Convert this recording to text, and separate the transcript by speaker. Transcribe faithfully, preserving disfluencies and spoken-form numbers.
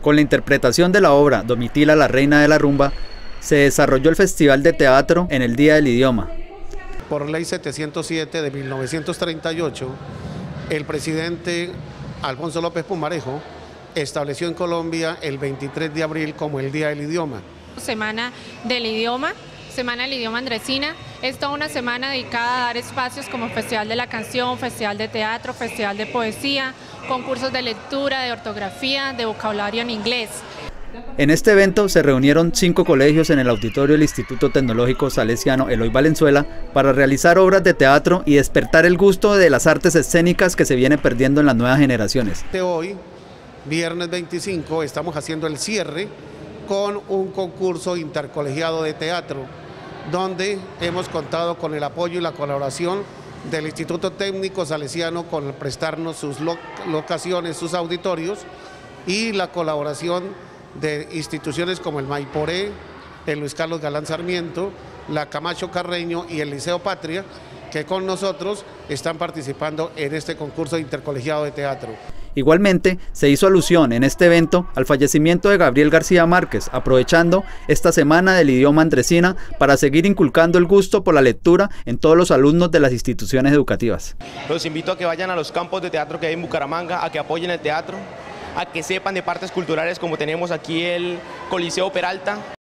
Speaker 1: Con la interpretación de la obra Domitila, la reina de la rumba, se desarrolló el Festival de Teatro en el Día del Idioma.
Speaker 2: Por ley setecientos siete de mil novecientos treinta y ocho, el presidente Alfonso López Pumarejo estableció en Colombia el veintitrés de abril como el Día del Idioma.
Speaker 3: Semana del Idioma, Semana del Idioma Andresina, es toda una semana dedicada a dar espacios como Festival de la Canción, Festival de Teatro, Festival de Poesía, concursos de lectura, de ortografía, de vocabulario en inglés.
Speaker 1: En este evento se reunieron cinco colegios en el auditorio del Instituto Tecnológico Salesiano Eloy Valenzuela para realizar obras de teatro y despertar el gusto de las artes escénicas que se viene perdiendo en las nuevas generaciones.
Speaker 2: Hoy, viernes veinticinco, estamos haciendo el cierre con un concurso intercolegiado de teatro, donde hemos contado con el apoyo y la colaboración del Instituto Técnico Salesiano con prestarnos sus locaciones, sus auditorios, y la colaboración de instituciones como el Maiporé, el Luis Carlos Galán Sarmiento, la Camacho Carreño y el Liceo Patria, que con nosotros están participando en este concurso intercolegiado de teatro.
Speaker 1: Igualmente, se hizo alusión en este evento al fallecimiento de Gabriel García Márquez, aprovechando esta Semana del Idioma Andresina para seguir inculcando el gusto por la lectura en todos los alumnos de las instituciones educativas.
Speaker 4: Los invito a que vayan a los campos de teatro que hay en Bucaramanga, a que apoyen el teatro, a que sepan de partes culturales como tenemos aquí el Coliseo Peralta,